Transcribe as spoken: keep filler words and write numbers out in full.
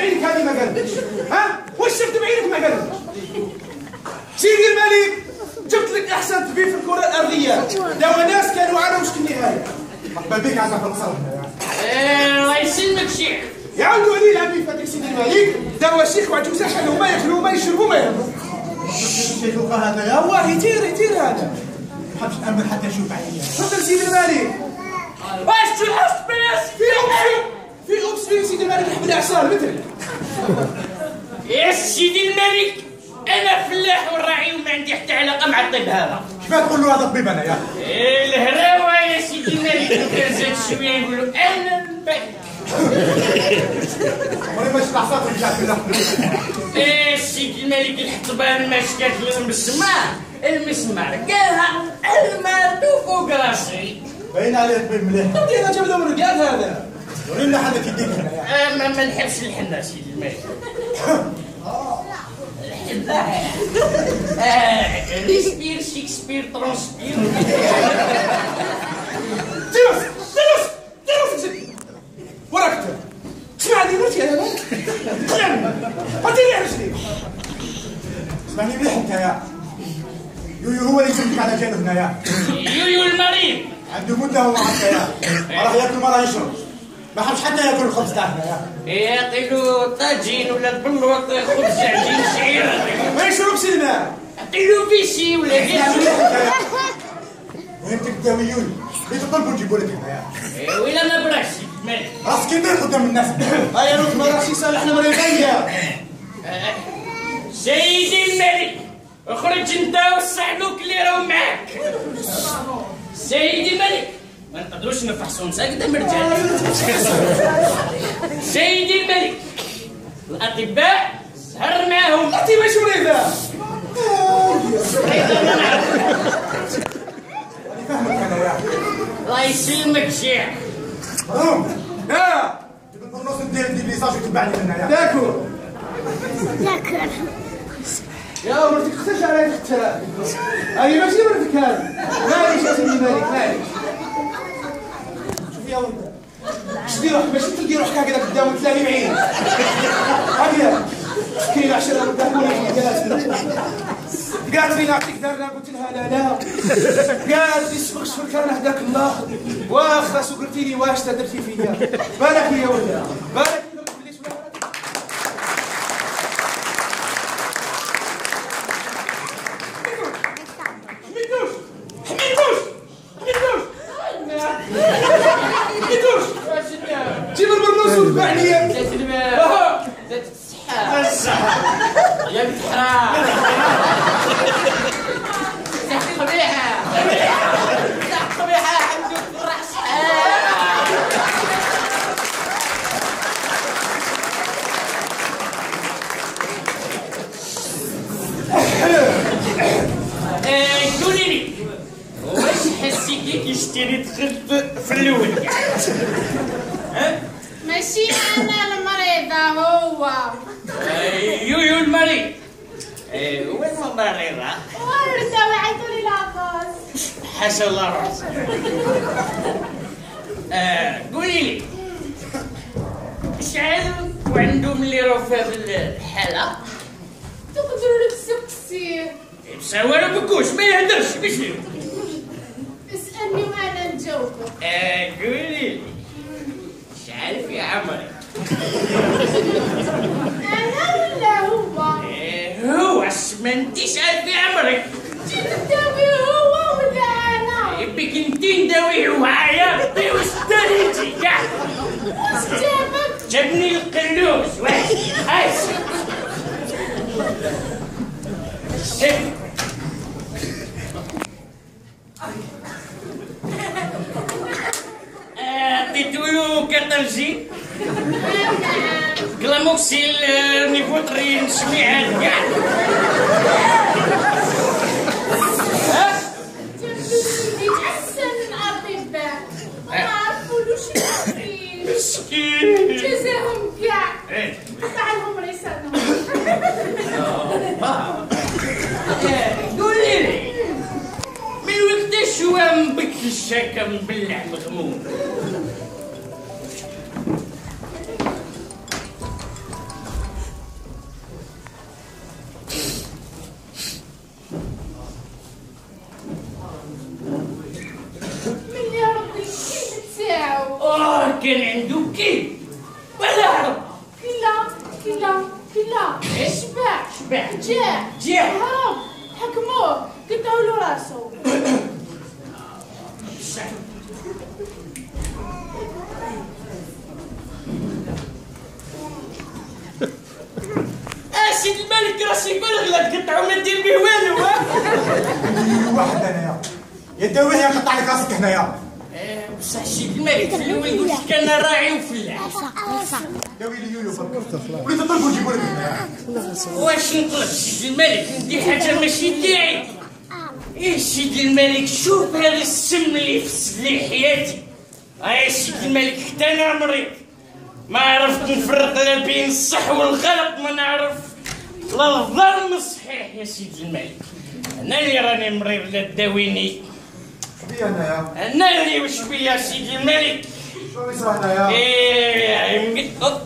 بعينك هذه ما قالتش؟ ها؟ واش شفت بعينك ما قالتش؟ سيدي الملك جبت لك احسن طبيب في الكره الارضيه، دوا ناس كانوا على وشك النهايه. مرحبا بك عزف القصر. الله يسلمك شيخ. يعاودوا عليه العبيد فاتك سيدي الملك، دوا شيخ وعجوزه حلو ما ياكلوا ما يشربوا ما يهضروا. الشيخ هذا يا والله يطير يطير هذا. ما حبش نأمن حتى نشوف عيني. تفضل سيدي الملك. واش تلحق بلاش في أبس في أبس في سيدي الملك يحب الإعصار مثلك. يا سيدي الملك أنا فلاح وراعي وما عندي حتى علاقة مع الطب هذا. كيفاه تقول له هذا طبيب أنا يا؟ الهراوة يا سيدي الملك كان زاد شوية نقول له أنا نبك. عمري ما شفت عصاك رجعت فلاح. يا سيدي الملك الحطبان ما شكات المسمار المسمار قالها المردو فوق راسي. باين عليه طبيب مليح. طيب أنا جاب له من الرجال هذا. ورينا حدك يديك هنا يا. ما ما نحبش الحنة سيدي الملك. الحنة ريسبير شيكسبير ترانسبير. جلس جلس جلس جلس وراك اسمع هذه مرتي يا مان. قلم حطيني على رجلي. اسمعني مليح انت يا. يويو هو اللي يجبدك على جانب هنا يا. يويو المريض. عنده مدة هو معك يا. راه ياكل ما راه يشرب. ما حبش حتى ياكل الخبز تاعنا يا. يعطيلو طاجين ولا بلوط خبز عجين شعير. ما يشربش الماء. يعطيلو بيسي ولا غير. فهمتك الداويون. اللي تطلبوا نجيبوا لك هنا يا. ولا ما براش مالك. راسك كبير قدام الناس. هيا روح ما راسي صالحنا مريضية. سيدي الملك اخرج انت والصعلوك اللي راهو معاك. سيدي الملك ما نقدروش نفحصو نسا قدام الرجال. سيدي الملك الاطباء سهر معاهم. انت ماش مريضة. فهمك انا يا. الله يسلمك شيخ. مروم. ها جيب البرنوس ندير دي ليساج وتبعني هنا يا. تاكل. تاكل. يا مرتك اختش علي تخترع. هاي ماشي مرتك هذه. معليش يا سيدي الملك معليش. شوف يا ولد. شدي روحك باش تلقي روحك هكذا قدام تلاقي بعين. هكذا. كاين عشرة مدهونين قالت لي نعطيك دارنا قلت لها لا لا. قالت لي سبق شفرك انا هداك الله. واخرس وقلتي لي واش درتي فيا. بالك يا ولد. بالك جيب البرنوس وتبعني يا زيت الماء زيت الصحة يا بنت حرام. صحة قبيحة صحة قبيحة حمدوك في الرأس. قولي لي واش حسيتي كي شتيني دخلت في الاول؟ ها؟ ماشي انا المريضة هو. يويو المريض. وين الممرضة؟ وردة وعيتوا لي العباس. حاشا الله راسك. قولي لي شحال وعندهم اللي راهو في هذه الحالة؟ تقدروا لك سقسي. بصح والو بكوش ما يهدرش باش اسألني وانا نجاوبك. قولي لي شحال في عمرك؟ انا ولا هو؟ هو اش ما انتي شحال في عمرك؟ جيت تداوي هو ولا انا؟ يبيك انتي نداويه هو عياطي واش داريتي كاع؟ واش جابك؟ جابني القلوس واش هايش. عطيتو كاتالجي كلاموكسيل نيفوترين سميعات كاع. ها؟ احسن الاطباء ما عرفولوش مسكين. مسكين جزاهم كاع قطع لهم لسانهم. قولي لي من وقتاش هو مبكش هكا مبلع مغموم؟ كان عنده كيل ولا هرب. كلا كلا كلا شبع شبع جاع جاع هرب حكموه قطعوا له راسه. سيدي الملك راسي يقول لا تقطعوا ما دير به والو. واحد انايا يا داوي يا قطع لك راسك هنايا. بصح سيدي الملك في الاول قلت لك انا راعي وفلاح. داوي لي يوليو وليت تطلبوا يجيبوا لك هنايا. واش نطلب سيدي الملك ندير حاجه ماشي داعي. ايه سيدي الملك شوف هذا السم اللي فسد لي حياتي. اي سيدي الملك حتى انا مريض ما عرفت نفرق لا بين الصح والغلط، ما نعرف لا الظلم الصحيح يا سيدي الملك. انا اللي راني مريض لا تداويني. شبيه هنايا؟ انا اللي وش بيا سيدي الملك. شنو يصرى هنايا؟ ايه